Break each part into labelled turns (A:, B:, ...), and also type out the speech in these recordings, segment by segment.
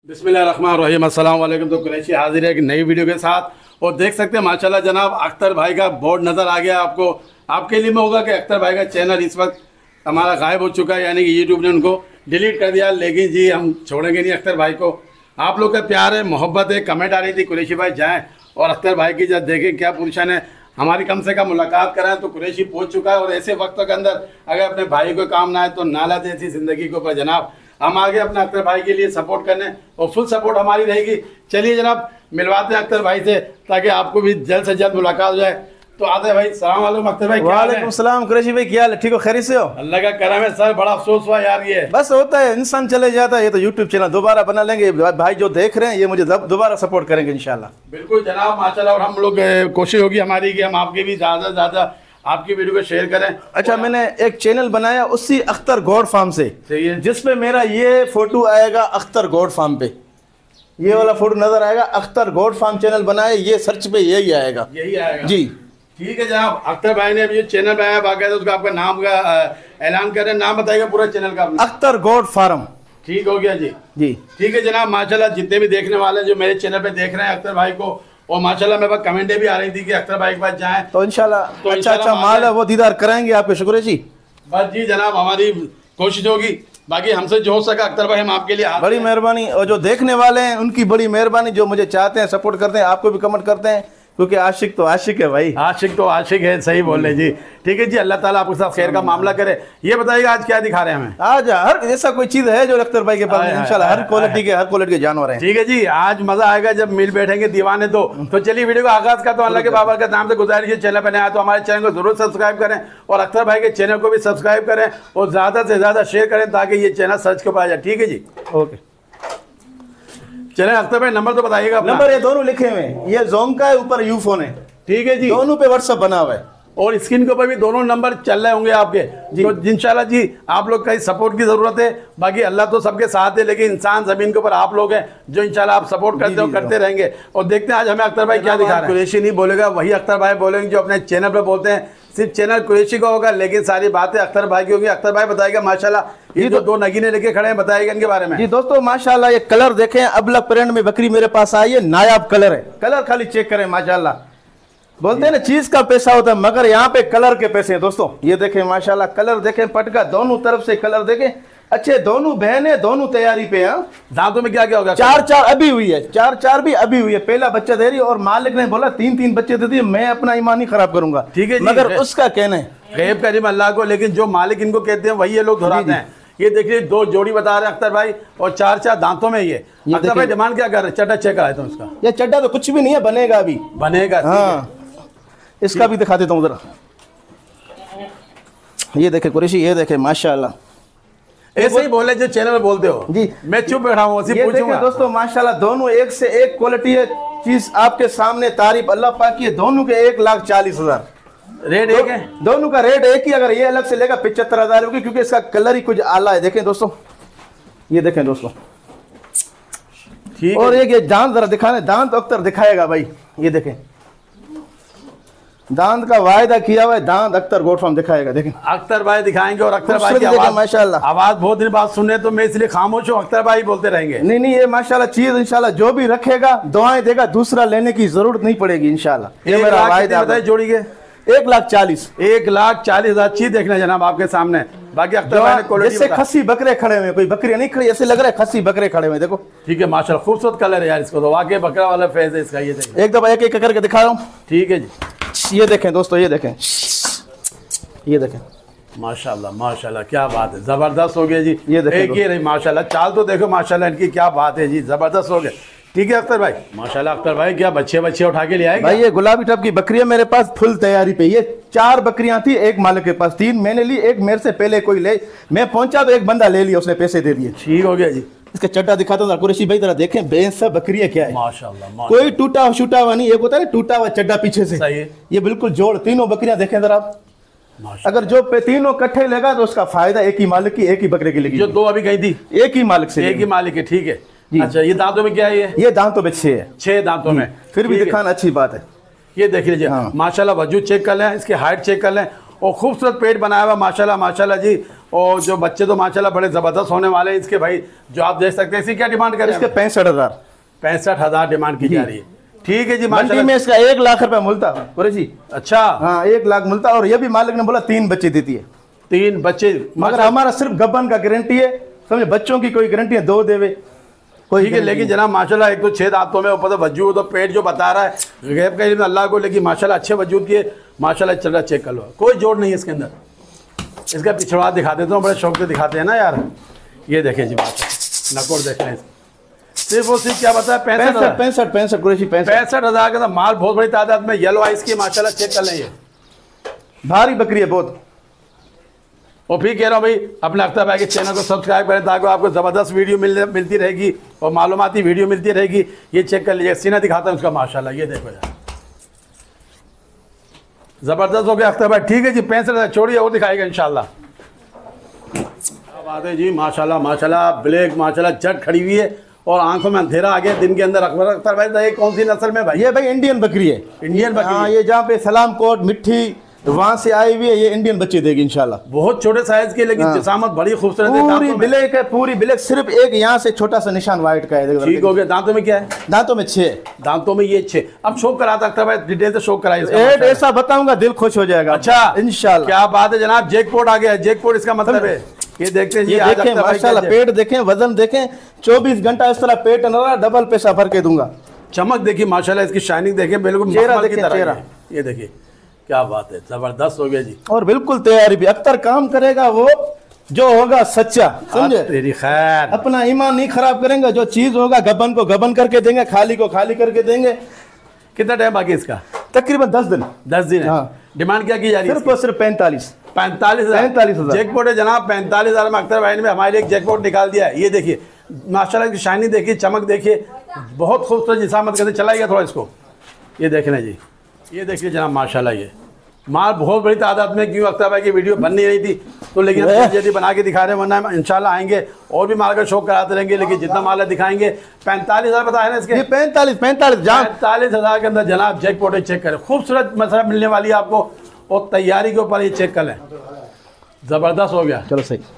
A: बिस्मिल्लाहिर्रहमानिर्रहीम, अस्सलाम वालेकुम। तो कुरैशी हाजिर है एक नई वीडियो के साथ। और देख सकते हैं माशाल्लाह जनाब अख्तर भाई का बोर्ड नज़र आ गया आपको। आपके लिए में होगा कि अख्तर भाई का चैनल इस वक्त हमारा गायब हो चुका है, यानी कि यूट्यूब ने उनको डिलीट कर दिया। लेकिन जी हम छोड़ेंगे नहीं अख्तर भाई को। आप लोग का प्यार है, मोहब्बत है। कमेंट आ रही थी कुरैशी भाई जाएँ और अख्तर भाई की जब देखें क्या पोजीशन है, हमारी कम से कम मुलाकात कराएं। तो कुरैशी पहुंच चुका है और ऐसे वक्त के अंदर अगर अपने भाई को काम ना आए तो नाला दे ऐसी ज़िंदगी के ऊपर जनाब। हम आगे अपने अख्तर भाई के लिए सपोर्ट करने और फुल सपोर्ट हमारी रहेगी। चलिए जनाब मिलवाते हैं अख्तर भाई से ताकि आपको भी जल्द से जल्द मुलाकात हो जाए। तो आते हैं भाई। सलाम वालेकुम अख्तर भाई।
B: वालेकुम सलाम कुरैशी भाई, क्या हाल है? ठीक हो, खैरियत से हो?
A: अल्लाह का करम है सर। बड़ा अफसोस हुआ यार, ये
B: बस होता है, इंसान चले जाता है। ये तो यूट्यूब चैनल दोबारा बना लेंगे। भाई जो देख रहे हैं ये मुझे दोबारा सपोर्ट करेंगे इंशाल्लाह।
A: बिल्कुल जनाब माशाल्लाह। और हम लोग कोशिश होगी हमारी कि हम आपके भी ज़्यादा से ज़्यादा आपकी वीडियो को शेयर करें।
B: अच्छा, मैंने एक चैनल बनाया उसी अख्तर गोड फार्म से,
A: सही है,
B: जिसपे मेरा ये फोटो आएगा अख्तर गोड फार्म पे। ये वाला फोटो नजर आएगा, अख्तर गोड फार्म चैनल बनाए, ये सर्च पे यही आएगा।
A: यही आएगा
B: जी।
A: ठीक है जनाब। अख्तर भाई ने अभी चैनल बनाया बाकायदा, उसका आपका नाम का ऐलान कर रहे हैं। नाम बताइएगा पूरा चैनल का अपना।
B: अख्तर गोड फार्म।
A: ठीक हो गया जी।
B: जी
A: ठीक है जनाब। माशाल्लाह जितने भी देखने वाले जो मेरे चैनल पे देख रहे हैं अख्तर भाई को, और माशाल्लाह मेरे पास कमेंटें भी आ रही थी कि अख्तर भाई के पास जाएं
B: तो इंशाल्लाह अच्छा माल है वो दीदार कराएंगे आपके। शुक्र जी।
A: बस जी जनाब हमारी कोशिश होगी, बाकी हमसे जो हो सका अख्तर भाई हम आपके लिए
B: बड़ी मेहरबानी। और जो देखने वाले हैं उनकी बड़ी मेहरबानी, जो मुझे चाहते हैं सपोर्ट करते हैं, आपको भी कमेंट करते हैं, क्योंकि आशिक तो आशिक है भाई।
A: आशिक तो आशिक है, सही बोल रहे जी। ठीक है जी, अल्लाह ताला आपके साथ खैर का मामला करे। ये बताइएगा आज क्या दिखा रहे हैं हमें?
B: आज हर ऐसा कोई चीज है जो अख्तर भाई के पास इंशाल्लाह हर क्वालिटी के जानवर हैं।
A: ठीक है जी, आज मजा आएगा जब मिल बैठेंगे दीवाने। तो चलिए वीडियो का आगाज का तो अल्लाह के बाबा के नाम से गुजारिश है, चैनल पर नया तो हमारे चैनल को जरूर सब्सक्राइब करें और अख्तर भाई के चैनल को भी सब्सक्राइब करें और ज्यादा से ज्यादा शेयर करें ताकि ये चैनल सर्च के पास जाए। ठीक है जी,
B: ओके।
A: चले अख्तर भाई नंबर तो बताइएगा।
B: नंबर ये दोनों लिखे हुए हैं, ये जोंका है, ऊपर यू फोन है।
A: ठीक है जी,
B: दोनों पे व्हाट्सएप बना हुआ है
A: और स्क्रीन के ऊपर भी दोनों नंबर चल रहे होंगे आपके जी। तो इंशाल्लाह जी आप लोग का सपोर्ट की जरूरत है। बाकी अल्लाह तो सबके साथ है, लेकिन इंसान जमीन के ऊपर आप लोग हैं जो इंशाल्लाह आप सपोर्ट करते हो, करते रहेंगे। और देखते हैं आज हमें अख्तर भाई क्या दिखा रहे हैं। कुरैशी नहीं बोलेगा, वही अख्तर भाई बोलेंगे जो अपने चैनल पर बोलते हैं। सिर्फ चैनल कुरैशी का होगा लेकिन सारी बातें अख्तर भाई की होगी। अख्तर भाई बताएगा माशाल्लाह। ये जो दो नगीने लेके खड़े हैं बताइएगा इनके बारे में।
B: जी दोस्तों माशाल्लाह, ये कलर देखें, अबलग प्रिंट में बकरी मेरे पास आई है, नायाब कलर है। कलर खाली चेक करें माशाल्लाह। बोलते हैं ना चीज का पैसा होता है, मगर यहाँ पे कलर के पैसे हैं दोस्तों। ये देखें माशाल्लाह, कलर देखें, पटका दोनों तरफ से कलर देखें अच्छे। दोनों बहनें दोनों तैयारी पे हैं।
A: दांतों में क्या क्या होगा?
B: चार अभी हुई है, चार भी अभी हुई है। पहला बच्चा दे रही है और मालिक ने बोला 3 बच्चे दे दिए, मैं अपना ईमान ही खराब करूंगा।
A: ठीक है जी,
B: मगर उसका कहना है
A: गैब करीम अल्लाह को, लेकिन जो मालिक इनको कहते हैं वही ये लोग दोहराते हैं। ये देखिए दो जोड़ी बता रहे हैं अख्तर भाई और चार दांतों में ये अख्तर भाई डिमांड क्या कर रहे हैं? चड्डा चेक आया था उसका।
B: ये चड्डा तो कुछ भी नहीं है, बनेगा अभी,
A: बनेगा।
B: हाँ इसका भी दिखा देता हूँ जरा। ये देखे कुरैशी, ये देखे माशाल्लाह।
A: ऐसे ही बोले जो चैनल में बोलते हो जी, मैं चुप बैठा हूँ।
B: दोस्तों माशाल्लाह दोनों एक से एक क्वालिटी है। चीज आपके सामने, तारीफ अल्लाह पाक की है। दोनों के 1,40,000
A: रेट एक है।
B: दोनों का रेट एक ही। अगर ये अलग से लेगा 75,000 होगी, क्योंकि इसका कलर ही कुछ आला है। देखें दोस्तों, ये देखें दोस्तों। और एक ये दांत जरा दिखाने, दांत अख्तर दिखाएगा भाई। ये देखें दांत का वायदा किया हुआ है, दांत अख्तर गोड फार्म दिखाएगा। देखें
A: अख्तर भाई दिखाएंगे और अख्तर भाई की आवाज
B: माशाल्लाह,
A: आवाज बहुत दिन बाद सुनने तो मैं इसलिए खामोश हूँ। अख्तर भाई बोलते रहेंगे।
B: नहीं ये माशाल्लाह चीज इंशाल्लाह जो भी रखेगा दुआएं देगा, दूसरा लेने की जरूरत नहीं पड़ेगी इंशाल्लाह। ये मेरा वायदा है।
A: जोड़ी के
B: 1,40,000।
A: 1,40,000 चीज देखना जनाब आपके सामने। बाकी अख्तर भाई ने क्वालिटी
B: जैसे खस्सी बकरे खड़े हुए, कोई बकरी नहीं खड़ी, ऐसे लग रहा है खस्सी बकरे खड़े हुए। देखो
A: ठीक है माशाल्लाह, खूबसूरत कलर है यार। इसको तो वाकई बकरा वाला फेस है इसका। ये
B: एक दफा एक एक करके दिखा रहा हूँ।
A: ठीक है जी,
B: ये देखें दोस्तों, ये देखें, ये देखें
A: माशाल्लाह माशाल्लाह, क्या बात है, जबरदस्त हो गया जी।
B: ये देखें
A: एक ही रही माशाल्लाह, चाल तो देखो माशाल्लाह इनकी, क्या बात है जी, जबरदस्त हो गया। ठीक है अख्तर भाई माशाल्लाह। अख्तर भाई क्या बच्चे उठा के ले आए
B: भाई? ये गुलाबी टप की बकरियां मेरे पास फुल तैयारी पे। ये 4 बकरियां थी, एक मालिक के पास, 3 मैंने ली, एक मेरे से पहले कोई ले, मैं पहुंचा तो एक बंदा ले लिया, उसने पैसे दे दिए।
A: ठीक हो गया जी।
B: इसका चड्डा दिखाता हूँ कुरैशी भाई, जरा देखें बेइंसाफ बकरियां क्या है
A: माशाल्लाह।
B: कोई टूटा छूटा हुआ नहीं, एक होता है ना टूटा हुआ चड्डा पीछे से,
A: सही है।
B: ये बिल्कुल जोड़। तीनों बकरियां देखें जरा आप। अगर जो पे तीनों इकट्ठे लेगा तो उसका फायदा एक ही मालिक की, एक ही बकरे की लेगी।
A: जो 2 अभी गई थी
B: एक ही मालिक से,
A: एक ही मालिक है। ठीक है। अच्छा ये दांतों में क्या है?
B: ये दांतों में 6 है।
A: 6 दांतों में,
B: फिर भी दिखाना अच्छी बात है।
A: ये देख लीजिए माशाल्लाह, वजूद चेक कर लें, इसकी हाइट चेक कर लें और खूबसूरत पेट बनाया हुआ माशाल्लाह माशाल्लाह जी। और जो बच्चे तो माशाल्लाह बड़े ज़बरदस्त होने वाले हैं इसके भाई, जो आप देख सकते हैं। इसकी क्या डिमांड करें?
B: इसके 65,000
A: 65,000 डिमांड की जा रही है। ठीक है जी,
B: मंडी
A: माशाल्लाह।
B: में इसका 1 लाख रुपया मिलता कुरैशी।
A: अच्छा,
B: हाँ 1 लाख मिलता, और ये भी मालिक ने बोला 3 बच्चे देती है।
A: 3 बच्चे,
B: मगर हमारा सिर्फ गबन का गारंटी है, समझे, बच्चों की कोई गारंटी है 2 देवे कोई।
A: ठीक है, लेकिन जनाब माशाल्लाह एक तो 6 दांतों में, ऊपर तो वजूद, तो पेट जो बता रहा है गैब का इल्म अल्लाह को, लेकिन माशाल्लाह अच्छे वजूद के माशाल्लाह चल रहा। चेक कर लो, कोई जोड़ नहीं है इसके अंदर। इसका पिछड़ा दिखा देता हूँ, बड़े शौक से दिखाते हैं ना यार। ये देखें जी माशाल्लाह, नकोर देख लें। सिर्फ और सिर्फ क्या बताया,
B: 65 कुरैशी
A: 65,000 का माल, बहुत बड़ी तादाद में। येलो आइस की माशाल्लाह, चेक कर लें, ये
B: भारी बकरी है बहुत।
A: और फिर कह रहा हूँ भाई, अपने अख्तर भाई के चैनल को सब्सक्राइब करें ताकि आपको ज़बरदस्त वीडियो मिलती रहेगी और मालूमाती वीडियो मिलती रहेगी। ये चेक कर लीजिए, सीना दिखाता हूँ उसका माशाल्लाह, ये देखो यार ज़बरदस्त हो गया अख्तर भाई। ठीक है जी, 65,000 छोड़िए, और दिखाएगा इंशाल्लाह। क्या बात है जी, माशाल्लाह माशाल्लाह, ब्लैक माशाल्लाह जट खड़ी हुई है और आंखों में अंधेरा आ गया दिन के अंदर। अख्तर भाई ये कौन सी नस्ल में भाई?
B: ये भाई इंडियन बकरी है।
A: इंडियन बकरी?
B: हाँ, ये जहाँ पे सलाम कोट मिट्टी वहां से आई हुई है, ये इंडियन बच्चे देगी इंशाल्लाह।
A: बहुत छोटे साइज के, लेकिन जिसामत बड़ी खूबसूरत है।
B: पूरी ब्लैक है, पूरी ब्लैक, सिर्फ एक यहाँ से छोटा सा निशान व्हाइट का है।
A: ठीक हो गया। दांतों में क्या है?
B: दांतों में 6।
A: दांतों में ये 6। अब शौक करा सकता है, डिटेल से शौक कराइए।
B: ऐसा बताऊंगा दिल खुश हो जाएगा।
A: अच्छा,
B: इंशाल्लाह।
A: क्या बात है जनाब, जैकपॉट आ गया है। जैकपॉट इसका मतलब है, ये देखते हैं जी,
B: ये देखें माशाल्लाह, पेट देखें, वजन देखें, 24 घंटा इस तरह पेट न रहा, डबल पैसा भर के दूंगा।
A: चमक देखिए माशाल्लाह, इसकी शाइनिंग देखें, बिल्कुल
B: चेहरा
A: मखमल की
B: देखें,
A: तरह
B: चेहरा।
A: ये देखिए, क्या बात है, जबरदस्त हो गया जी।
B: और बिल्कुल तैयारी भी। अख्तर काम करेगा वो जो होगा सच्चा, समझे,
A: तेरी खैर।
B: अपना ईमान नहीं खराब करेंगे। जो चीज होगा गबन को गबन करके देंगे, खाली को खाली करके देंगे।
A: कितना टाइम बाकी इसका?
B: तकरीबन 10 दिन।
A: 10 दिन है।
B: हाँ।
A: डिमांड क्या की जा रही है?
B: सिर्फ और सिर्फ 45,000।
A: 45,000 जैकपॉट है जनाब। 45,000 में अख्तर भाई ने हमारे लिए एक जैकपॉट निकाल दिया है। ये देखिए माशाल्लाह, इसकी शाइनिंग देखिए, चमक देखिए, बहुत खूबसूरत जिसामत करते। चलाइएगा थोड़ा इसको, ये देख लें जी, ये देखिए जनाब माशाल्लाह। ये माल बहुत बड़ी तादाद में, क्यों अख्तर भाई की वीडियो बन नहीं रही थी तो, लेकिन जल्दी बना के दिखा रहे हैं, वरना इंशाल्लाह आएंगे और भी माल का शौक कराते रहेंगे। लेकिन जितना माल है दिखाएंगे। 45,000 बताया ना इसके?
B: 45,000
A: के अंदर जनाब जैकपॉट चेक करें। खूबसूरत मसला मिलने वाली है आपको, और तैयारी के ऊपर ये चेक कर लें, ज़बरदस्त हो गया।
B: चलो सही।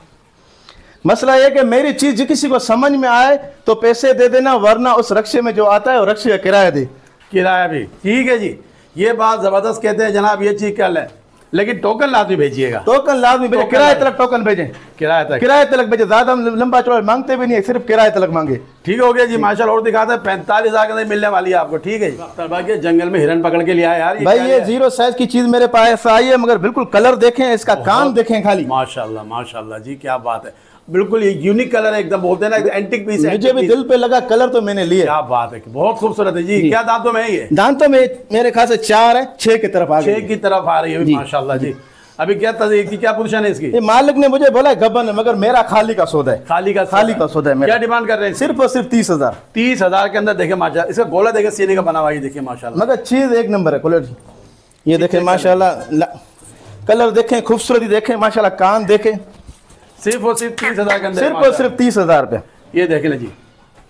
B: मसला ये कि मेरी चीज किसी को समझ में आए तो पैसे दे देना, वरना उस रक्शे में जो आता है वो रक्शे का किराया दे।
A: किराया भी ठीक है जी, ये बात ज़बरदस्त कहते हैं जनाब। ये चीज़ कर लें, लेकिन टोकन लाजमी भेजिएगा।
B: टोकन लाजमी भेजें, किराए तलक टोकन भेजें। किराए तलक भेजें, ज्यादा लंबा चौड़ा मांगते भी नहीं है, सिर्फ किराए तलक मांगे।
A: ठीक हो गया जी माशाल्लाह। और दिखाते हैं 45,000 के अंदर मिलने वाली है आपको। ठीक है जी। अख्तर भाई के जंगल में हिरन पकड़ के लिया है यार
B: भाई। ये 0 साइज की चीज मेरे पास आई है, मगर बिल्कुल कलर देखें, इसका कान देखें खाली।
A: माशाल्लाह माशाल्लाह जी, क्या बात है, बिल्कुल ये यूनिक कलर है, एकदम बोलते हैं ना एंटिक पीस है।
B: मुझे भी दिल पे लगा कलर, तो मैंने लिया।
A: क्या बात है, बहुत खूबसूरत है जी। क्या दांतों में है ये?
B: दांतों में मेरे ख्याल से 4 है, 6 की तरफ आ गई।
A: 6 की तरफ आ रही है माशाल्लाह जी। अभी क्या क्या पोजीशन है इसकी?
B: ये मालिक ने मुझे बोला गबन है, मगर मेरा खाली का सौदा है।
A: खाली का सौदा है मेरा। क्या डिमांड कर रहे हैं?
B: सिर्फ और सिर्फ 30,000।
A: 30,000 के अंदर देखे माशाल्लाह, इसका गोला देखे, सीने का बना हुआ है, देखिए माशाल्लाह,
B: मगर चीज एक नंबर है क्वालिटी। ये देखें माशाल्लाह, कलर देखें, खूबसूरती देखें माशाल्लाह, कान देखें।
A: सिर्फ और सिर्फ 30,000 के अंदर,
B: सिर्फ और सिर्फ 30,000 रुपये।
A: ये देख लें जी।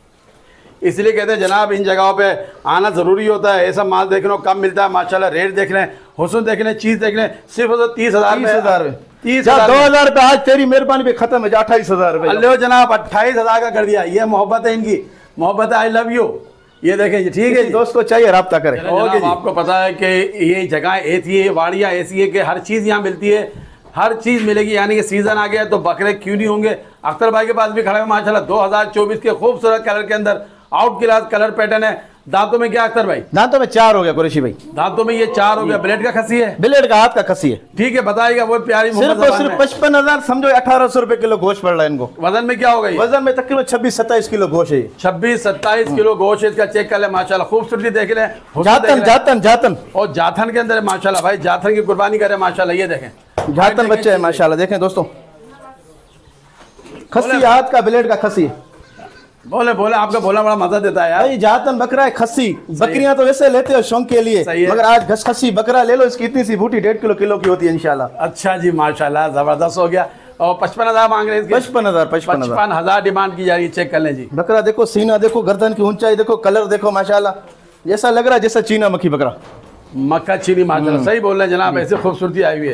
A: इसलिए कहते हैं जनाब, इन जगहों पे आना ज़रूरी होता है। ऐसा माल देखने को कम मिलता है माशाल्लाह। रेट देख लें, हुस्न देख लें, चीज़ देख लें। सिर्फ 30,000 में
B: 2,000 रुपये आज तेरी मेहरबानी पे खत्म है। 28,000 रुपये।
A: अल्लाह जनाब 28,000 का कर दिया। ये मोहब्बत है इनकी, मोहब्बत है, आई लव यू। ये देखें जी, ठीक है जी।
B: दोस्त को चाहिए रब्ता करें।
A: आपको पता है कि ये जगह ऐसी है, वाड़ियाँ ऐसी है कि हर चीज़ यहाँ मिलती है, हर चीज़ मिलेगी। यानी कि सीज़न आ गया तो बकरे क्यों नहीं होंगे। अख्तर भाई के पास भी खड़ा है माशाल्लाह, 2024 के खूबसूरत कलर के अंदर आउट क्लास कलर पैटर्न है। दांतों में क्या अख्तर भाई?
B: दांतों में 4 हो गया कुरैशी भाई।
A: दांतों में ये 4 हो गया। ब्लेड का खसी है?
B: ब्लेड का हाथ का खसी है।
A: ठीक है, बताइएगा वो प्यारी।
B: सिर्फ 55,000 समझो, 1,800 रुपए किलो गोश्त पड़ रहा है इनको।
A: वजन में क्या होगा?
B: वजन में तकरीबन 26-27 किलो गोश्त है।
A: 26-27 किलो गोश्त इसका। चेक कर ले माशाल्लाह, खूबसूरती देख ले।
B: जातन
A: और जाथन के अंदर माशाल्लाह भाई, जाथन की कुर्बानी करे माशाल्लाह। ये देखें
B: जातन बच्चे है माशाल्लाह। देखें दोस्तों, खसी हाथ का, ब्लेड का खसी है।
A: बोले आपका बोला बड़ा मजा देता है यार।
B: भाई जातन बकरा है, खस्सी। बकरियां तो वैसे लेते हो शौक के लिए, मगर आज खस्सी बकरा ले लो, इसकी इतनी सी बूटी 1.5 किलो की होती है इंशाल्लाह।
A: अच्छा जी माशाल्लाह, जबरदस्त हो गया। और 55,000 मांग रहे हैं? 55,000 डिमांड की जा रही है। चेक कर लें जी।
B: बकरा देखो, सीना देखो, गर्दन की ऊंचाई देखो, कलर देखो माशाल्लाह, जैसा लग रहा है जैसा चीना मक्खी बकरा।
A: मक्का चीनी माशाल्लाह, सही बोल रहे हैं जनाब, ऐसे खूबसूरती आई हुई है।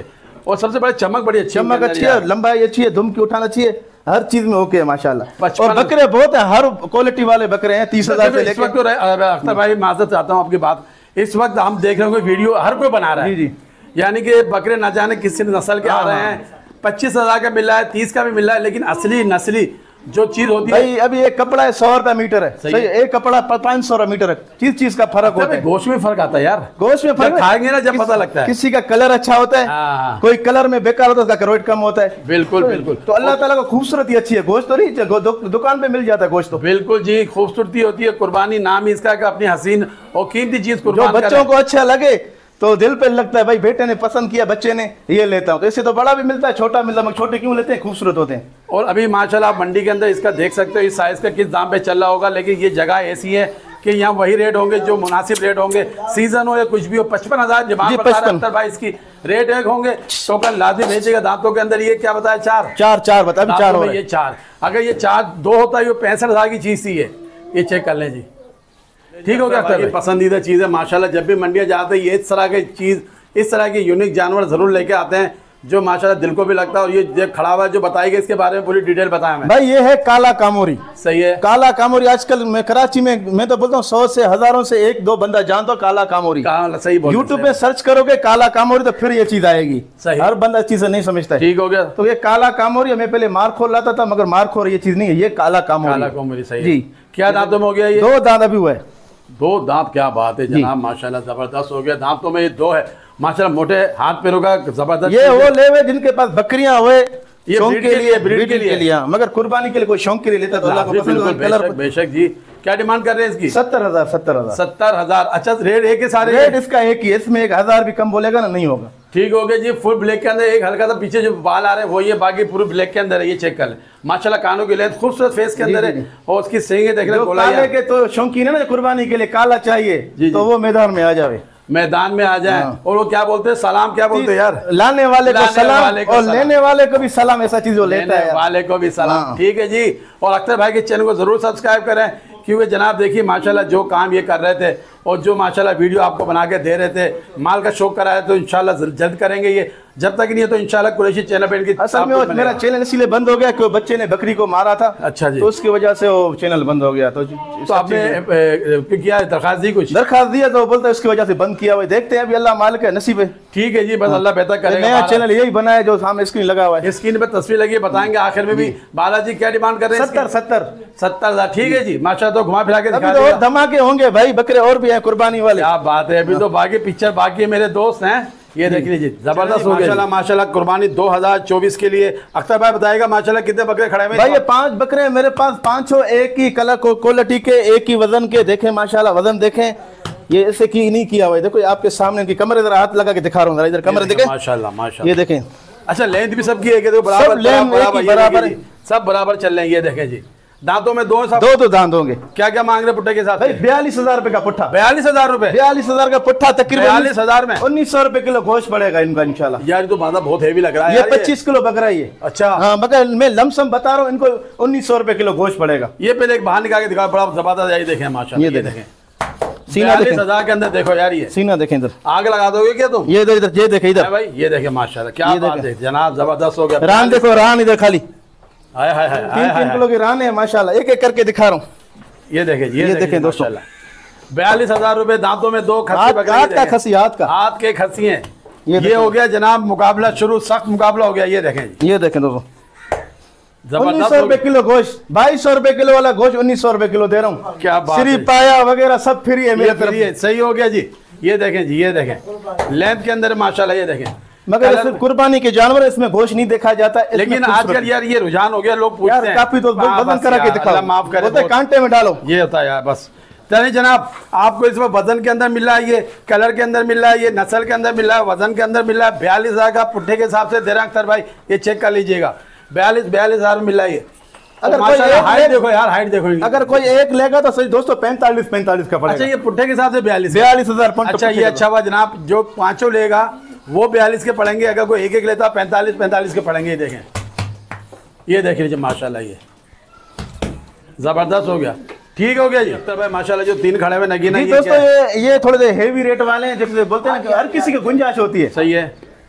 A: और सबसे बड़ी चमक बड़ी अच्छी,
B: चमक अच्छी है, लंबाई अच्छी है, दुम की उठाना अच्छी है, हर चीज में ओके है माशाल्लाह। और बकरे बहुत है, हर क्वालिटी वाले बकरे हैं, 30,000 से लेकर।
A: अख्तर भाई माजरत चाहता हूँ आपकी बात, इस वक्त हम देख रहे हैं वीडियो हर कोई बना रहा है जी, यानी कि बकरे न जाने किस नस्ल के आ रहे हैं, 25,000 का मिल रहा है, 30 का भी मिल रहा है, लेकिन असली नस्ली जो चीज होती है
B: भाई, अभी एक कपड़ा है 100 रुपया मीटर है, सही, एक कपड़ा 500 रुपया मीटर है, चीज का फर्क होता है।
A: गोश्त में फर्क आता है यार,
B: गोश्त में फर्क
A: खाएंगे ना जब पता लगता है।
B: किसी का कलर अच्छा होता है, कोई कलर में बेकार होता है, उसका करोट कम होता है।
A: बिल्कुल बिल्कुल।
B: तो अल्लाह ताला को खूबसूरती अच्छी है, गोश्त तो नहीं दुकान पे मिल जाता है गोश्त तो।
A: बिल्कुल जी, खूबसूरती होती है, कुर्बानी नाम इसका कि अपनी हसीन और कीमती चीज कुर्बान
B: जो बच्चों को अच्छा लगे तो दिल पे लगता है, भाई बेटे ने पसंद किया, बच्चे ने ये लेता हूँ, तो इससे तो बड़ा भी मिलता है, छोटा मिलता है, मगर छोटे क्यों लेते हैं, खूबसूरत होते हैं।
A: और अभी माशाल्लाह आप मंडी के अंदर इसका देख सकते हो, इस साइज का किस दाम पे चल रहा होगा, लेकिन ये जगह ऐसी है कि यहाँ वही रेट होंगे जो मुनासिब रेट होंगे, सीजन हो या कुछ भी हो। 55,000 डिमांड बता रहा है भाई, इसकी रेट एक होंगे तो कल लाजिम भेजेगा। दांतों के अंदर ये क्या बताया, चार बता, चार हो, ये 4, अगर ये 4 2 होता है, ये 65,000 की चीज थी ये चेक कर लें जी, ठीक हो गया। ये पसंदीदा चीज़ है माशाल्लाह, जब भी मंडियाँ जाते हैं ये इस तरह की चीज़, इस तरह के यूनिक जानवर ज़रूर लेके आते हैं जो माशाल्लाह दिल को भी लगता है। और ये खड़ा हुआ जो बताएगा, इसके बारे में पूरी डिटेल बताया मैं
B: भाई। ये है काला कामोरी,
A: सही है,
B: काला कामोरी। आजकल मैं कराची में, मैं तो बोलता हूँ 100 से हजारों से 1-2 बंदा जानता हूँ काला कामोरी।
A: सही बोल,
B: यूट्यूब पे सर्च करोगे काला कामोरी तो फिर ये चीज आएगी, सही, हर बंदा इस चीज से नहीं समझता है।
A: ठीक हो गया।
B: तो ये काला कामोरी, मैं पहले मारखोर लाता था, मगर मारखोर ये चीज नहीं है, ये काला कामोरी,
A: सही
B: जी।
A: क्या दांतों में हो गया ये?
B: 2 दांत अभी हुआ है,
A: 2 दांत, क्या बात है जनाब, माशाल्लाह जबरदस्त हो गया। दांतों में ये 2 है माशाल्लाह, मोटे हाथ पैरों का जबरदस्त।
B: ये वो ले हुए जिनके पास बकरियां हुए
A: ये
B: शौक के लिए,
A: ब्रीड के लिए,
B: मगर कुर्बानी के लिए कोई शौक के लिए लेता तो अल्लाह को पसंद है। कलर
A: बेशक जी। क्या डिमांड कर रहे हैं इसकी?
B: 70,000।
A: अच्छा, रेट एक ही सारे?
B: रेट इसका एक ही, इसमें 1,000 भी कम बोलेगा ना, नहीं होगा।
A: ठीक हो गया जी। फुल ब्लैक के अंदर एक हल्का सा पीछे जो बाल आ रहे हैं वो ये, बाकी पूरे ब्लैक के अंदर है, ये चेक कर ले माशाल्लाह। कानों की लेंथ खूबसूरत फेस के अंदर है, और उसकी सींगे देख रहे हैं,
B: काले के तो शौकीन है ना कुर्बानी के लिए काला चाहिए, तो वो मैदान में आ जावे,
A: मैदान में आ जाए। और वो क्या बोलते हैं, सलाम क्या बोलते हैं यार,
B: लाने वाले को सलाम और लेने वाले को भी सलाम, ऐसा चीज वो लेता है,
A: वाले को भी सलाम। ठीक है जी। और अख्तर भाई के चैनल को जरूर सब्सक्राइब करें, क्योंकि जनाब देखिए माशाल्लाह जो काम ये कर रहे थे और जो माशाल्लाह वीडियो आपको बना के दे रहे थे, माल का शौक कराया, तो इंशाल्लाह जल्द करेंगे ये, जब तक नहीं है तो इंशाल्लाह कुरैशी चैनल पे इनकी। असल में मेरा चैनल इसलिए बंद हो गया कि बच्चे ने बकरी को मारा था, अच्छा जी, तो उसकी वजह से वो चैनल बंद हो गया। तो आपने क्या दरखास्त दी? कुछ दरखास्त दिया तो बोलता है उसकी वजह से बंद किया हुआ, देखते हैं अभी अल्लाह मालिक है, नसीब है। ठीक है जी, बस अल्लाह बेहतर करेगा। नया चैनल यही बना है जो सामने स्क्रीन लगा हुआ है, स्क्रीन पे तस्वीर लगी है, बताएंगे आखिर में भी। बालाजी क्या डिमांड कर रहे हैं? 70,000। ठीक है जी, माशाल्लाह। तो घुमा फिरा के और धमाके होंगे भाई, बकरे और भी हैं कुर्बानी वाले। क्या बात है, अभी तो बाकी पिक्चर बाकी है, मेरे दोस्त हैं, ये देख लीजिए, जबरदस्त हो गया माशाल्लाह। कुर्बानी 2024 के लिए अख्तर भाई बताएगा माशाल्लाह कितने बकरे खड़े हुए? भाई ये 5 बकरे हैं मेरे पास, 5 एक ही कलर क्वालिटी के, एक ही वजन के। देखें माशाल्लाह, वजन देखें, ये ऐसे की नहीं किया हुआ है, देखो आपके सामने इनकी कमर, इधर हाथ लगा के दिखा रहा हूँ, इधर कमर देखें माशाल्लाह माशाल्लाह, ये देखें। अच्छा, लेंथ भी सबकी है, बराबर सब बराबर चल रहे हैं, ये देखें जी। दांतों में 2 दांत होंगे। क्या क्या मांग रहे पुट्ठे के साथ? 42,000 रुपए का पुट्ठा। 42,000 रुपए? 42,000 का पुट्ठा, तकरीबन 42,000 में 1900 रुपए किलो गोश्त पड़ेगा इनका इंशाल्लाह। यार तो मादा बहुत हेवी लग रहा है। ये 25 किलो बकरा है ये। अच्छा हाँ, मगर मैं लमसम बता रहा हूँ, इनको 1900 रुपए किलो गोश्त पड़ेगा। ये पहले एक बाहर निकाल के दिखाओ, बड़ा जबरदस्त। ये देखें माशाल्लाह, ये देखें सीना, 42,000 के अंदर देखो यार, ये सीना देखें, इधर आग लगा दोगे क्या तुम? ये इधर ये देखे इधर भाई, ये देखे माशाल्लाह, क्या बात है जनाब, जबरदस्त हो गया। रान देखो, रान इधर खाली 3 किलो की रान है माशाल्लाह, एक एक करके दिखा रहा हूँ। ये देखें, ये देखें दोस्तों, 42,000 रुपए। दांतों में 2 खस्सी बकरी, हाथ का खस्सी, हाथ के खस्सी हैं। ये हो गया जनाब मुकाबला शुरू, सख्त मुकाबला हो गया। ये देखें, ये देखें दोस्तों, 1900 रुपए किलो गोश्त, 2200 रुपए किलो वाला गोश्त 1900 रुपए किलो दे रहा हूँ। क्या बात है, पाया वगैरह सब फ्री है मेरे तरफ। सही हो गया जी। ये देखें जी, ये देखें लेंथ के अंदर माशाल्लाह, ये देखें। मगर कुर्बानी के जानवर इसमें गोश्त नहीं देखा जाता, लेकिन आजकल यार ये रुझान हो गया, लोग पूछते हैं काफी, तो वजन करा के दिखाओ, माफ करें, कांटे में डालो, ये होता है यार बस। चलिए जनाब, आपको इसमें वजन के अंदर मिल रहा है, ये कलर के अंदर मिल रहा है, ये नस्ल के अंदर मिल रहा है, वजन के अंदर मिल रहा है। 42,000 का पुट्ठे के हिसाब से दे रहे हैं अख्तर भाई, ये चेक कर लीजिएगा, 42,000 में मिल रहा है ये। अगर हाइट देखो यार, हाइट देखो, अगर कोई एक लेगा तो सही दोस्तों 45 का पड़ेगा। अच्छा, ये पुट्ठे के हिसाब से 42,000। अच्छा, ये अच्छा हुआ जनाब, जो 5 लेगा वो 42 के पड़ेंगे, अगर कोई एक लेता 45 के पड़ेंगे। ये देखें, ये देख लीजिए माशाल्लाह, ये जबरदस्त हो गया। ठीक हो गया जी अख्तर भाई माशाल्लाह। जो 3 खड़े हुए नगीना, ये दोस्तों ये थोड़े से हेवी रेट वाले हैं, जैसे बोलते हैं ना कि हर किसी की गुंजाइश होती है। सही है,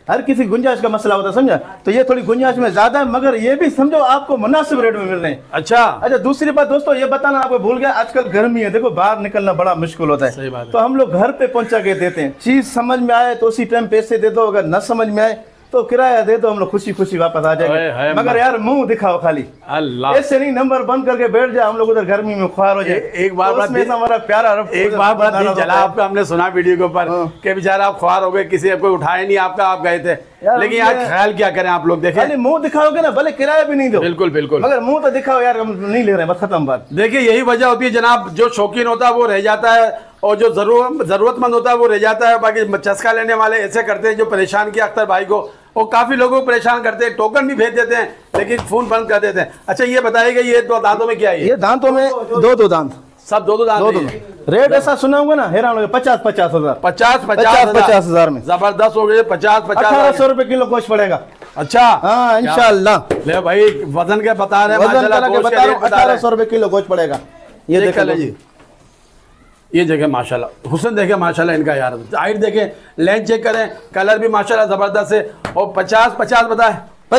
B: हर किसी गुंजाइश का मसला होता है, समझा। तो ये थोड़ी गुंजाइश में ज्यादा है, मगर ये भी समझो आपको मुनासिब रेट में मिल रहे हैं। अच्छा, दूसरी बात दोस्तों ये बताना आपको भूल गया, आजकल गर्मी है, देखो बाहर निकलना बड़ा मुश्किल होता है, तो हम लोग घर पे पहुंचा के देते हैं। चीज समझ में आए तो उसी टाइम पैसे दे दो, अगर न समझ में आए तो किराया दे दो, हम लोग खुशी खुशी वापस आ जाएंगे। मगर यार मुंह दिखाओ खाली, अल्लाह ऐसे नहीं नंबर बंद करके बैठ जाए, हम लोग उधर गर्मी में ख्वार हो जाए। एक बार हमारा प्यारा
A: एक बार चला आपका, हमने सुना वीडियो के ऊपर कि बेचारा आप ख्वार हो गए, किसी को उठाया नहीं आपका, आप गए थे, लेकिन यार ख्याल क्या करें आप लोग, देखें मुंह दिखाओगे ना, भले किराया भी नहीं दो, बिल्कुल बिल्कुल, मगर मुंह तो दिखाओ यार, हम नहीं ले रहे, बस खत्म बात। देखिए यही वजह होती है जनाब, जो शौकीन होता है वो रह जाता है और जो जरूरतमंद होता है वो रह जाता है। बाकी चस्का लेने वाले ऐसे करते हैं, जो परेशान किया अख्तर भाई को, और काफी लोगों को परेशान करते हैं, टोकन भी भेज देते हैं लेकिन फोन बंद कर देते हैं। अच्छा ये बताइएगा, ये दो दांतों में क्या है?
B: ये दांतों में दो दांत,
A: सब दो दांत।
B: रेट ऐसा सुना होगा ना, हैरान हो 50-50 हजार,
A: 50 हजार में जबरदस्त हो गए।
B: 1800 रुपए किलो गोश्त पड़ेगा।
A: अच्छा
B: हाँ इंशाल्लाह।
A: ले भाई वजन के बता रहे हैं,
B: 1800 रुपए किलो गोश्त पड़ेगा। ये देख लीजिए,
A: ये जगह माशाल्लाह, हुस्न देखे माशाल्लाह इनका यार, हाइट देखें, लेंथ चेक करें, कलर भी माशाल्लाह जबरदस्त है। और 50 बताए,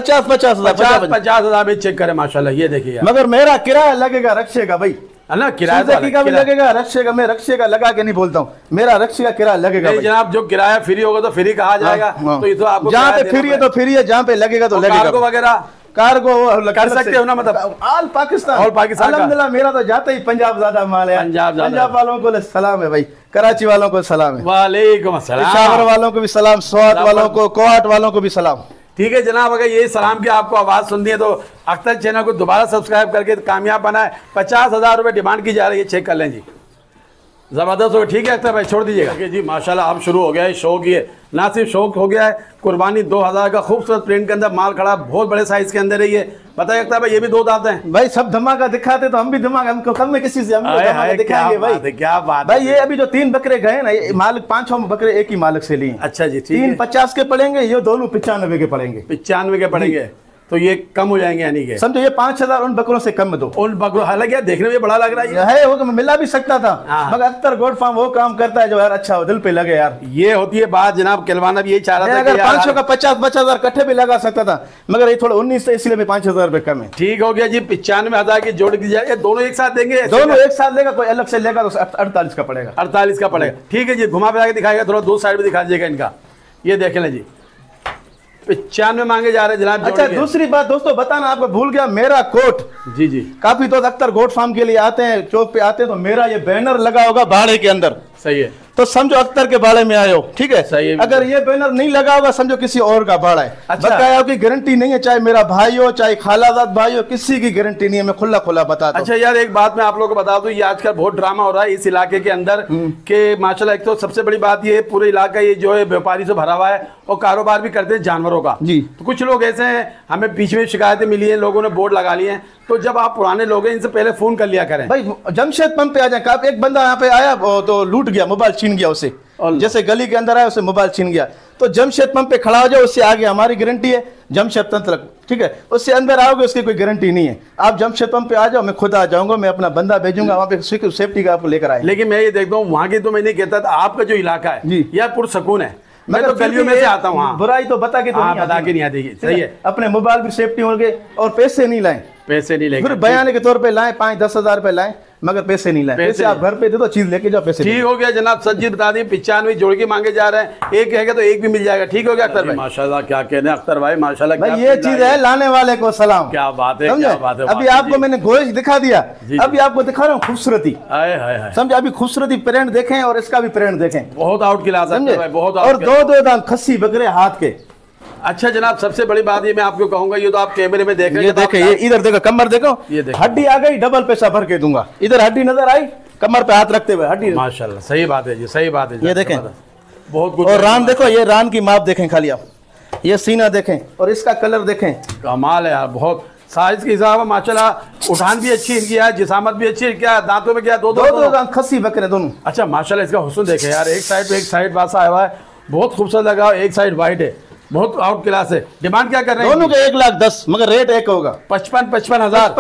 A: 50 हजार भी चेक करें माशाल्लाह, ये देखिए।
B: मगर मेरा किराया लगेगा रक्शे का भाई,
A: है ना, किराया
B: का भी लगेगा, रक्शे का, मैं रक्शे का लगा के नहीं बोलता हूँ, मेरा रक्शे का किराया लगेगा
A: जनाब। जो किराया फ्री होगा तो फ्री कहा जाएगा, तो ये तो आपको
B: जहाँ पे फ्री है तो फ्री है, जहाँ पे लगेगा तो लगेगा।
A: कार्गो वगैरह
B: कार्गो
A: कर सकते हो ना, मतलब
B: ऑल पाकिस्तान अल्हम्दुलिल्लाह। मेरा तो जाता ही पंजाब ज्यादा माल है, पंजाब वालों को सलाम है भाई, कराची वालों को सलाम है,
A: वालेकुम अस्सलाम,
B: पेशावर वालों को भी सलाम, स्वात वालों को, कोहाट वालों को भी सलाम।
A: ठीक है जनाब, अगर ये सलाम की आपको आवाज़ सुननी है तो अख्तर चैनल को दोबारा सब्सक्राइब करके कामयाब बनाए। 50,000 रुपये डिमांड की जा रही है, चेक कर लें जी, ज़बरदस्त हो। ठीक है अख्तर भाई, छोड़ दीजिएगा जी। माशाल्लाह अब शुरू हो गया है शौक, ये ना सिर्फ शौक हो गया है, कुर्बानी 2000 का खूबसूरत प्रिंट के अंदर माल खड़ा, बहुत बड़े साइज के अंदर है ये। बताइए अख्तर भाई, ये भी 2 दांत हैं
B: भाई, सब धमाका दिखाते तो हम भी धमाका, हमको कम में किसी से हम दिखाएंगे भाई।
A: क्या बात
B: भाई, ये अभी जो 3 बकरे गए ना, ये मालिक 5-6 बकरे एक ही मालिक से लिए।
A: अच्छा जी,
B: 3 50 के पड़ेंगे, ये दोनों 95 के पड़ेंगे।
A: 95 के पड़ेंगे, तो ये कम हो जाएंगे, यानी कि
B: समझो ये 5000 उन बकरों से कम में दो।
A: उन बकरों, हालांकि देखने में बड़ा लग रहा
B: है, वो मिला भी सकता था, मगर अख्तर गोट फार्म वो काम करता है जो यार अच्छा हो, दिल पे लगे यार।
A: ये होती है बात जनाब, कहलवाना भी यही चाह रहा था,
B: अगर 500 का 50-50 इकट्ठे भी लगा सकता था, मगर ये थोड़ा 19 इसलिए 5000 रुपए कम है।
A: ठीक हो गया जी, 95,000 की जोड़ दी जाए, दोनों एक साथ देंगे,
B: दोनों एक साथ लेगा, कोई अलग से लेगा तो 48 का पड़ेगा,
A: 48 का पड़ेगा। ठीक है जी, घुमा फिरा के दिखाएगा, थोड़ा 2 साइड भी दिखा दीजिएगा इनका, ये देख लें जी। 95 मांगे जा रहे हैं जनाब।
B: अच्छा दूसरी बात दोस्तों बताना आपको भूल गया, मेरा कोट
A: जी जी,
B: काफी तो अख्तर गोट फार्म के लिए आते हैं, चौक पे आते हैं, तो मेरा ये बैनर लगा होगा भाड़े के अंदर,
A: सही है,
B: तो समझो अख्तर के भाड़े में आए हो, ठीक है,
A: सही है।
B: अगर ये बैनर नहीं लगा होगा समझो किसी और का भाड़ा है।
A: अच्छा,
B: बकाया की गारंटी नहीं है, चाहे मेरा भाई हो चाहे खालाजाद भाई हो, किसी की गारंटी नहीं है, मैं खुला बता दूं।
A: अच्छा यार, एक बात मैं आप लोगों को बता दूं, ये आजकल बहुत ड्रामा हो रहा है इस इलाके के अंदर के माशाल्लाह। एक तो सबसे बड़ी बात ये, पूरे इलाका ये जो है व्यापारी से भरा हुआ है और कारोबार भी करते हैं जानवरों का जी। तो कुछ लोग ऐसे हैं, हमें बीच में शिकायतें मिली है, लोगों ने बोर्ड लगा लिए हैं, तो जब आप पुराने लोग हैं इनसे पहले फोन कर लिया करें भाई।
B: जमशेद पंप पे आ जाए, एक बंदा यहाँ पे आया तो लूट गया, मोबाइल छीन गया उसे, जैसे गली के अंदर आया उसे मोबाइल छीन गया, तो जमशेद पंप पे खड़ा हो जाओ, उससे आगे हमारी गारंटी है, जमशेद पंप तक, ठीक है, उससे अंदर आओगे उसकी कोई गारंटी नहीं है। आप जमशेद पंप पे आ जाओ, मैं खुद आ जाऊंगा, मैं अपना बंदा भेजूंगा वहाँ पे, सेफ्टी का आपको लेकर आए।
A: लेकिन मैं ये देखता हूँ वहाँ की, तो मैं नहीं कहता था, आपका जो इलाका है यार पुरसकून है, मैं तो गलियों में से आता हूँ,
B: बुराई तो बता के
A: नहीं आती, सही है,
B: अपने मोबाइल भी सेफ्टी होंगे और पैसे नहीं लाए,
A: पैसे नहीं लेंगे,
B: फिर बयाने के तौर पे लाए 5-10 हजार रुपए लाए, मगर पैसे नहीं लाए, पैसे आप घर पे दे दो, चीज लेके जाओ, पैसे।
A: ठीक हो गया जनाब, सच्ची बता दी, 95 जोड़ के मांगे जा रहे हैं, एक रहेगा तो एक भी मिल जाएगा। ठीक हो गया अख्तर भाई, माशाल्लाह, क्या कहने अख्तर भाई, माशाल्लाह
B: भाई, ये चीज है, लाने वाले को सलाम।
A: क्या बात है, क्या बात है।
B: अभी आपको मैंने गोश्त दिखा दिया, अभी आपको दिखा रहा हूँ खूबसूरती, समझे, अभी खूबसूरती प्रिंट देखें और इसका भी प्रिंट देखें,
A: बहुत आउट क्लास है, बहुत।
B: और 2 दांत खस्सी बकरे हाथ के।
A: अच्छा जनाब, सबसे बड़ी बात ये मैं आपको कहूंगा, ये तो आप कैमरे में देख रहे हैं,
B: ये देखें, ये इधर देखो, कमर देखो, ये हड्डी आ गई, डबल पैसा भर के दूंगा, इधर हड्डी नजर आई, कमर पे हाथ रखते हुए हड्डी,
A: माशाल्लाह, सही बात है जी, सही बात है।
B: ये देखें,
A: बहुत कुछ।
B: और रान देखो, ये रान की माप देखें खाली आप, ये सीना देखें और इसका कलर देखें,
A: कमाल है यार, बहुत साइज के हिसाब से माशाल्लाह, उठान भी अच्छी इनकी है, जिसामत भी अच्छी है, क्या दांतों में क्या 2
B: दांत खस्सी बकरे दोनों।
A: अच्छा माशाल्लाह, इसका हुस्न देखे यार, एक साइड पे एक साइड बासा आया हुआ है, बहुत खूबसूरत लगा, एक साइड व्हाइट है, बहुत आउट क्लास है। डिमांड क्या कर रहे हैं?
B: दोनों के 1,10,000, मगर रेट एक होगा
A: 55,000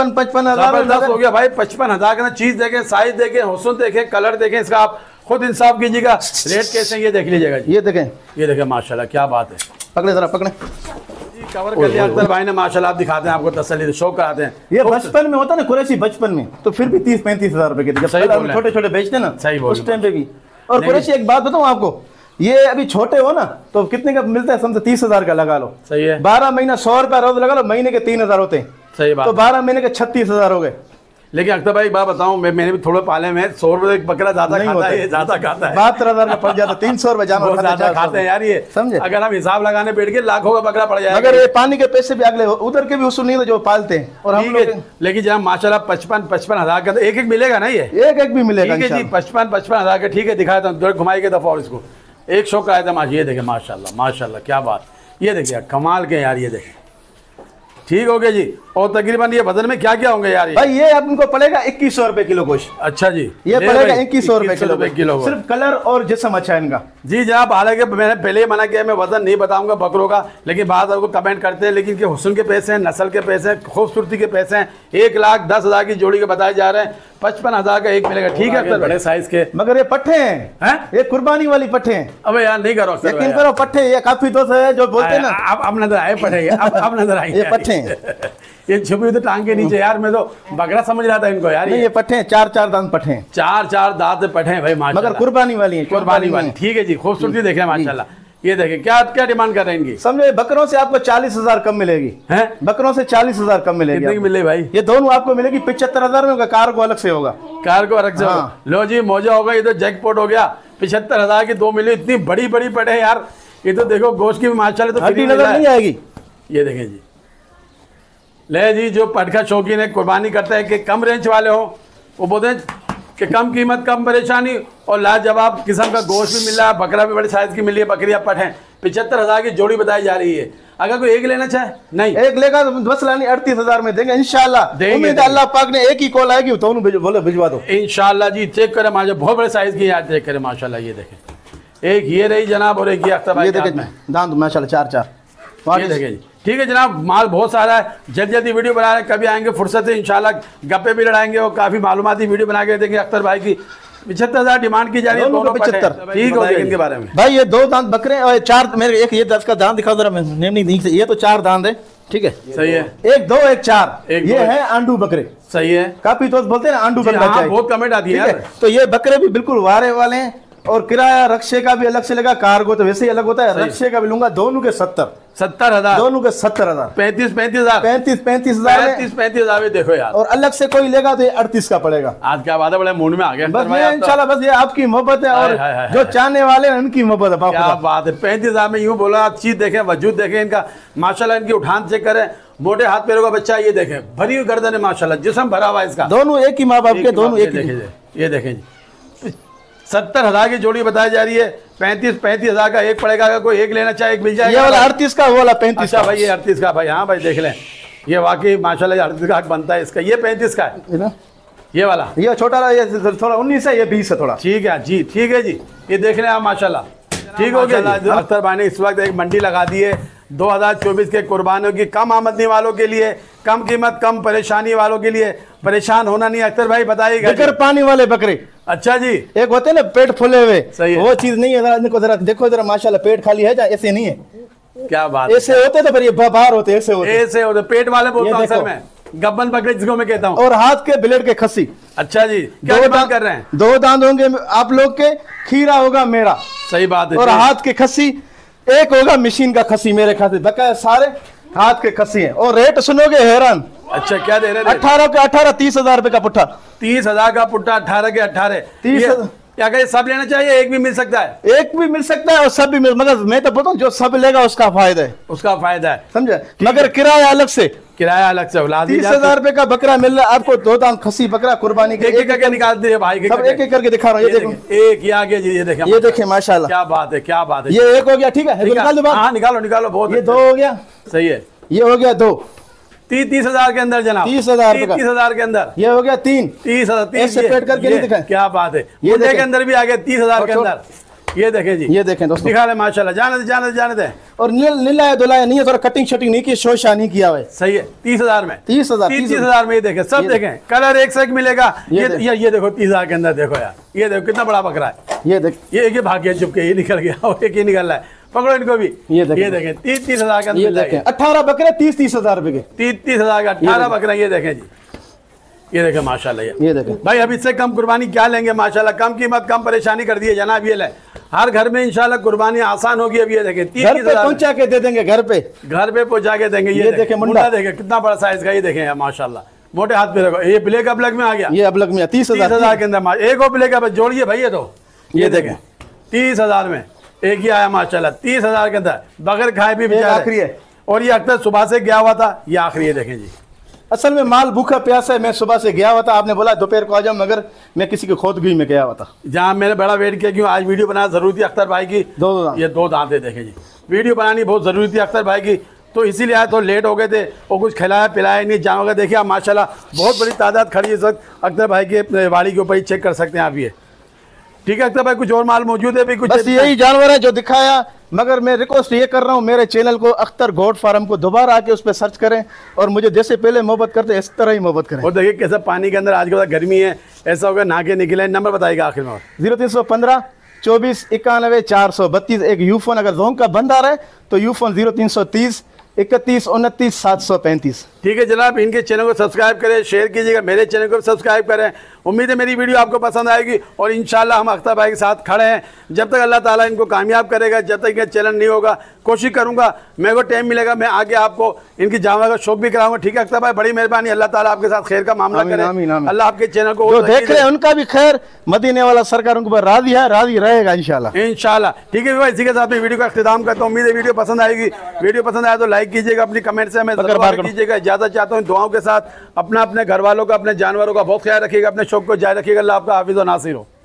A: जबरदस्त हो गया भाई। 55,000 का चीज देखें, साइज देखें, हुस्न देखें, कलर देखें, इसका आप खुद इंसाफ कीजिएगा, रेट कैसे ये देख लीजिएगा।
B: ये देखें,
A: ये देखें माशाल्लाह, क्या बात है,
B: पकड़े जरा पकड़े।
A: कवर कर लिया अख्तर भाई ने माशाल्लाह। आप दिखाते हैं, आपको तसल्ली शौक कराते हैं।
B: ये बचपन में होता ना कुरैशी, बचपन में तो फिर भी 30-35 हजार रुपए के थे, छोटे छोटे बेचते ना उस टाइम पे भी। और कुरैशी एक बात बताऊं आपको, ये अभी छोटे हो ना तो कितने का मिलता है, समझो 30,000 का लगा लो।
A: सही है।
B: 12 महीना 100 रुपया रोज लगा लो, महीने के 3,000 होते हैं।
A: सही बात।
B: तो 12 महीने के 36,000 हो गए।
A: लेकिन अख्तर भाई बात बताऊं, मैंने भी थोड़े पाले में 100 रुपए एक बकरा ज्यादा खाता है, ज्यादा खाता है।
B: 72,000 का पड़ जाता, 300 रुपए जानवर
A: ज्यादा खाते हैं यार ये,
B: समझे।
A: अगर हम हिसाब लगाने बैठ के लाखों का बकरा पड़ जाएगा।
B: मगर ये पानी के पैसे भी अगले उधर के भी उसूल नहीं, जो पालते हैं। और हम लोग,
A: लेकिन जब माशाल्लाह 55 हजार का तो एक मिलेगा ना, ये
B: एक भी मिलेगा
A: जी। 55 हजार का ठीक है, दिखाया था घुमाई के दफा। और इसको एक शौक आया था, ये देखे माशाल्लाह माशाल्लाह क्या बात। ये देखिए कमाल के यार, ये देखे ठीक हो गया जी। और तकरीबन ये वजन में क्या क्या होंगे यार?
B: भाई ये अब इनको पड़ेगा 2100 रुपए किलो गोश्त।
A: अच्छा जी,
B: ये पड़ेगा 2100 रुपए
A: किलो।
B: सिर्फ कलर और जिस्म अच्छा है इनका।
A: जी जनाब, हालांकि मैंने पहले ही मना किया, मैं वजन नहीं बताऊंगा बकरों का, लेकिन बाद आपको कमेंट करते हैं। लेकिन हुस्न के पैसे हैं, नस्ल के पैसे हैं, खूबसूरती के पैसे हैं। 1,10,000 की जोड़ी के बताए जा रहे हैं, 55,000 का एक मिलेगा। ठीक है, बड़े साइज के।
B: मगर ये पट्ठे हैं, ये कुर्बानी वाली पट्ठे हैं।
A: अबे यार नहीं करो,
B: यकीन करो पट्ठे, ये काफी दोस्त है जो बोलते हैं ना।
A: अब नजर आए पट्ठे, अब नजर आए
B: ये पट्ठे हैं।
A: ये छुपी तो टांग के नीचे यार, मैं तो बकरा समझ रहा था इनको यार।
B: नहीं ये पट्ठे हैं, 4-4 दांत पट्ठे हैं,
A: 4-4 दांत पट्ठे हैं भाई माशाल्लाह।
B: मगर कुर्बानी वाली है,
A: कुर्बानी वाली। ठीक है जी, खूबसूरती देखें माशाल्लाह। ये देखें क्या क्या डिमांड कर रहे हैं इनकी?
B: समझे, बकरों से आपको 40,000 कम मिलेगी।
A: हैं?
B: बकरों से 40,000 कम मिलेगी।
A: कितने की मिले भाई?
B: ये दोनों आपको मिलेगी 75,000 में होगा, कार को अलग से होगा।
A: कार को अलग से होगा। लो जी मौजा होगा, ये तो जैकपॉट हो गया। 75,000 की 2 मिले, इतनी बड़ी बड़ी पड़े हैं यार। ये तो देखो गोश्त की माशाल्लाह तो
B: हड्डी नजर नहीं आएगी।
A: ये देखें जी, ले जी जो पट का शौकीन है, कुर्बानी करता है कि कम रेंज वाले हो, वो बोलते हैं कि कम कीमत कम परेशानी और लाजवाब किस्म का गोश्त भी मिल रहा है। बकरा भी बड़े साइज की मिली है, बकरियां पट हैं। 75,000 की जोड़ी बताई जा रही है। अगर कोई एक लेना चाहे, नहीं एक
B: लेगा तो बस लानी 38,000 में देंगे इंशाल्लाह। उम्मीद है अल्लाह पाक ने एक ही कॉल आएगी तो बोले भिजवा दो
A: इंशाल्लाह जी। चेक करें माशाल्लाह, बहुत बड़े साइज की याद चेक करें माशाल्लाह। ये देखें, एक ये रही जनाब और एक ये अख्तर भाई
B: दांत माशाल्लाह 4-4।
A: ये देखें जी, ठीक है जनाब, माल बहुत सारा है। जल्दी जल्दी वीडियो बना रहे हैं, कभी आएंगे फुर्सत है इंशाल्लाह, गप्पे भी लड़ाएंगे और काफ़ी मालूमाती वीडियो बना के देंगे। अख्तर भाई की 75,000 डिमांड की जा रही है, दोनों 75। ठीक हो जाएगा इनके बारे में
B: भाई। ये 2 दांत बकरे और 4 मेरे, एक ये 10 का दांत दिखाओ जरा, ये तो 4 दांत है। ठीक है,
A: सही है।
B: 1 2 1 4 ये है आंडू बकरे।
A: सही है,
B: काफी तो बोलते हैं ना आंडू बकरा चाहिए,
A: बहुत कमेंट आती है यार।
B: तो ये बकरे भी बिल्कुल वारे वाले हैं। और किराया रक्शे का भी अलग से लगा, कार्गो तो वैसे ही अलग होता है, रक्शे का भी लूंगा। दोनों के 70,000 दोनों के 70,000
A: 35,000
B: 35,000
A: देखो यार।
B: और अलग से कोई लेगा तो ये 38 का पड़ेगा।
A: आज क्या बात है, बड़े मूड में आ गया।
B: बस ये इंशाल्लाह, बस ये आपकी मोहब्बत है और जो चाहने वाले हैं उनकी मोहब्बत है।
A: क्या बात है, 35,000 में यूं बोला। आप चीज देखें, वजूद देखें इनका माशाल्लाह, इनकी उठान चेक करें, मोटे हाथ पैरों का बच्चा। ये देखें, भरी हुई गर्दन है माशाल्लाह, जिस्म भरा हुआ इसका।
B: दोनों एक ही माँ बाप के, दोनों एक ही।
A: ये देखें जी, 70,000 की जोड़ी बताई जा रही है। 35,000 का एक पड़ेगा। अगर कोई एक लेना चाहे एक मिल जाएगा।
B: ये वाला 38 का, वो वाला 35
A: का। भाई ये 38 का भाई, हाँ भाई देख लें, ये वाकई माशाल्लाह 38 का हक बनता है इसका। ये 35 का है ये वाला,
B: ये छोटा, ये थोड़ा 19 है, ये 20 है थोड़ा।
A: ठीक है जी, ठीक है जी। ये देख लें आप माशाल्लाह, ठीक हो गया। अख्तर भाई ने इस वक्त एक मंडी लगा दी है 2024 के कुर्बानियों की, कम आमदनी वालों के लिए, कम कीमत कम परेशानी वालों के लिए। परेशान होना नहीं। अख्तर भाई बताइएगा।
B: बगैर पानी वाले बकरे।
A: अच्छा जी,
B: एक होते हैं ना पेट फुले हुए,
A: सही है,
B: वो चीज नहीं है। जरा देखो जरा माशाल्लाह, पेट खाली है, ऐसे नहीं है।
A: क्या बात,
B: ऐसे होते तो फिर ये बाहर होते, ऐसे
A: होते पेट वाले बोलता हूं सर मैं, गब्बन बकरे जिसको मैं कहता हूँ।
B: और हाथ के ब्लेड के खसी।
A: अच्छा जी, क्या डिमांड कर रहे हैं?
B: 2 दांत होंगे आप लोग के, खीरा होगा मेरा।
A: सही बात है।
B: और हाथ के खसी एक होगा, मशीन का खसी मेरे खाते। बकाया सारे हाथ के खसी हैं। और रेट सुनोगे हैरान।
A: अच्छा क्या दे रहे हैं?
B: 18 के 18, 30,000 रुपए का पुट्ठा।
A: 30,000 का पुट्ठा, 18 के 18।
B: 30,000
A: क्या कहे, सब लेना चाहिए? एक भी मिल सकता है?
B: एक भी मिल सकता है और सब भी मिल, मगर मैं तो बोलता हूँ जो सब लेगा उसका फायदा है,
A: उसका फायदा है,
B: समझे। मगर किराया अलग से,
A: किराया अलग से।
B: 30,000 रुपए का बकरा मिल रहा है आपको। 2 दांत खसी बकरा कुर्बानी के।
A: एक करके निकाल दिए भाई,
B: सब एक करके दिखा रहा हूँ। ये देखो,
A: एक ये आगे जी, ये देखें,
B: ये देखें माशाल्लाह,
A: क्या बात है, क्या बात है।
B: ये एक हो गया, ठीक है, निकाल दो।
A: हाँ निकालो निकालो, बहुत।
B: ये 2 हो गया,
A: सही है।
B: ये हो गया 2।
A: 30,000 के अंदर जनाब,
B: 30,000
A: के अंदर।
B: ये हो गया 3।
A: 30,000
B: ऐसे पेट करके नहीं दिखाए।
A: क्या बात है, ये के अंदर भी आ गया 30,000 के अंदर। ये देखें जी,
B: ये देखें दोस्तों,
A: दिखा रहे माशाल्लाह। जाने दे।
B: और नीला दुलाया नहीं है, थोड़ा कटिंग शटिंग नहीं की, शोशा नहीं किया हुआ है।
A: सही है। 30,000 में,
B: 30,000
A: में ये देखें, सब देखें, कलर एक से एक मिलेगा। ये देखो 30,000 के अंदर, देखो यार, ये देखो कितना बड़ा बकरा है।
B: ये देख,
A: ये भाग गया चुपके, ये निकल गया और एक ये निकल रहा है। पकड़ो इनको भी।
B: ये देखें
A: 30-30 हजार के अंदर
B: ये देखें 18 बकरे 30-30 हजार रुपए के,
A: 30-30 हजार का 18 बकरे। ये देखें जी, ये देखें माशाल्लाह।
B: ये देखें
A: भाई अब इससे कम कुर्बानी क्या लेंगे माशाल्लाह, कम कीमत कम परेशानी कर दी है जनाब। ये ले हर घर में इंशाल्लाह कुर्बानी आसान होगी। अब ये देखें 30
B: घर पे पहुंचा के दे देंगे, घर पे
A: पहुंचा के देंगे। ये देखें मुंडा देखें कितना बड़ा साइज का। ये देखें माशाल्लाह, मोटे हाथ पे रखो। ये ब्लैक अबलग में आ गया,
B: ये अबलग में 30
A: हजार के अंदर एक और ब्लैक अब जोड़िए भाई। ये तो ये देखें 30 हजार में एक ही आया माशाल्लाह, 30 हजार के अंदर बगैर खाए भी बेचारा
B: आखिरी है।
A: और ये अख्तर सुबह से गया हुआ था, ये आखिरी है। देखें जी,
B: असल में माल भूखा प्यासा है। मैं सुबह से गया हुआ था, आपने बोला दोपहर को आ जाऊं, मगर मैं किसी की खोदगुई में गया हुआ था,
A: जहाँ मैंने बड़ा वेट किया क्यों आज वीडियो बनाना जरूरी थी अख्तर भाई की। ये 2 दांत है। देखें जी, वीडियो बनानी बहुत जरूरी थी अख्तर भाई की, तो इसीलिए आए तो लेट हो गए थे और कुछ खिलाया पिलाया नहीं जानवर। देखिए आप माशाल्लाह बहुत बड़ी तादाद खड़ी है इस वक्त अख्तर भाई के वाड़ी के ऊपर ही, चेक कर सकते हैं आप। ये ठीक है अख्तर भाई, कुछ और माल मौजूद है भी कुछ?
B: बस यही जानवर है जो दिखाया, मगर मैं रिक्वेस्ट ये कर रहा हूँ मेरे चैनल को अख्तर गोट फार्म को दोबारा आके उस पर सर्च करें और मुझे जैसे पहले मोहब्बत करते इस तरह ही मोहब्बत करें।
A: और देखिए कैसा पानी के अंदर आज के बाद गर्मी है, ऐसा होगा नहा के निकले। नंबर बताइएगा आखिर में।
B: 0315 24 91 432। एक यूफोन अगर जोंग का बंद आ रहा है तो यूफोन 0330 31 29 735। ठीक
A: है जनाब, इनके चैनल को सब्सक्राइब करें, शेयर कीजिएगा, मेरे चैनल को सब्सक्राइब करें। उम्मीद है मेरी वीडियो आपको पसंद आएगी और इंशाल्लाह हम अख्तर भाई के साथ खड़े हैं। जब तक अल्लाह ताला इनको कामयाब करेगा, जब तक ये चैनल नहीं होगा, कोशिश करूंगा मेरे को टाइम मिलेगा मैं आगे आपको इनकी जानवर का शौक भी कराऊंगा। ठीक है अख्तर भाई, बड़ी मेहरबानी। अल्लाह ताला आपके साथ खैर का मामला करे। अल्लाह आपके चैनल को
B: जो देख रहे हैं उनका भी खैर, मदीने वाला सरकार उनके ऊपर राजी है, राजी रहेगा इंशाल्लाह।
A: ठीक है भाई, इसी के साथ मैं वीडियो का इख्तिताम करता हूँ। उम्मीद है वीडियो पसंद आएगी। वीडियो पसंद आया तो लाइक कीजिएगा, अपनी कमेंट से हमें जरूर कीजिएगा। इजाजत चाहता हूँ दुआओं के साथ। अपने घर वालों का, अपने जानवरों का बहुत ख्याल रखिएगा, अपने शौक को जारी रखिएगा। अल्लाह आपका हाफिज़ और नासिर हो।